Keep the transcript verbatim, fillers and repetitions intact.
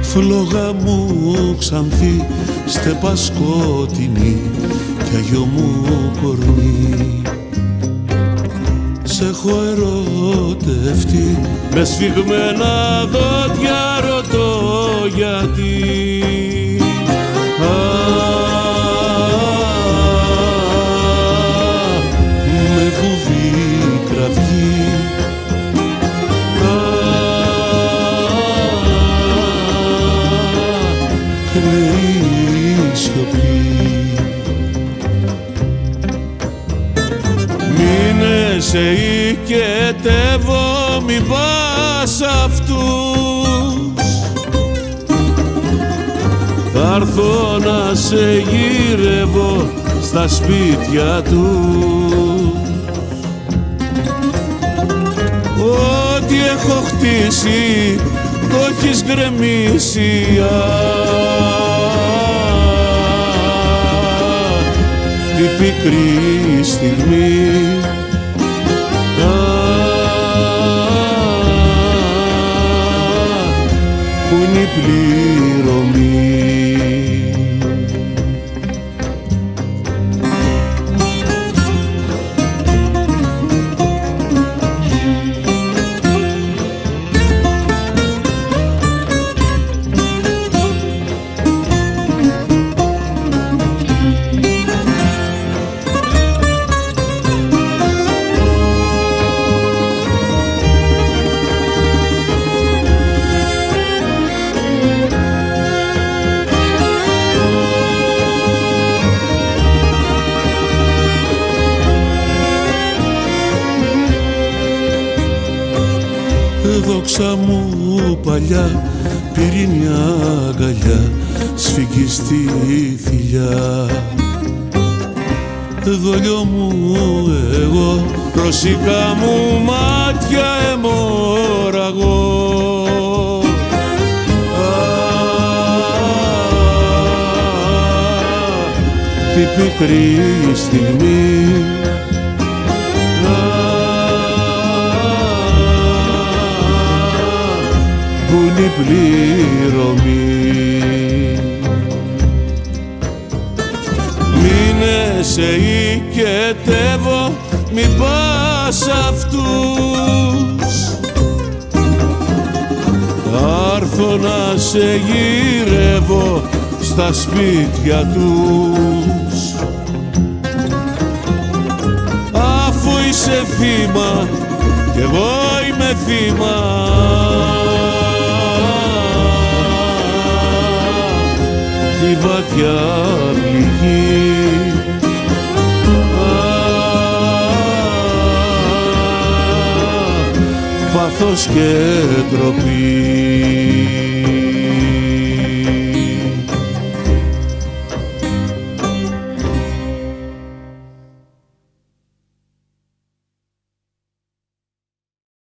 φλόγα μου ξανθή, στέπα σκότεινη κι αγιό μου κορμί. Σ' έχω ερωτευτεί με σφιγμένα δόντια, ρωτώ γιατί. Α, με βουβή κραυγή. Α, κλαίει σιωπή. Μείνε σε οικετεύω, μην πας αυτούς. Θα έρθω να σε γύρευω στα σπίτια τους. Ό,τι έχω χτίσει το έχεις γκρεμίσει. Την πικρή στιγμή που είναι η πληρωμή. Δόξα μου παλιά πήρε μια αγκαλιά, σφιγγιστή θηλιά. Δόλιο μου εγώ, ρωσικά μου μάτια αιμορραγώ. Την πικρή στιγμή που είναι η πληρωμή. Μείνε σε οικετεύω, μην πας αυτούς. Θα έρθω να σε γύρευω στα σπίτια τους. Αφού είσαι θύμα κι εγώ είμαι θύμα, τη βαθιά πληγή πάθος και ντροπή.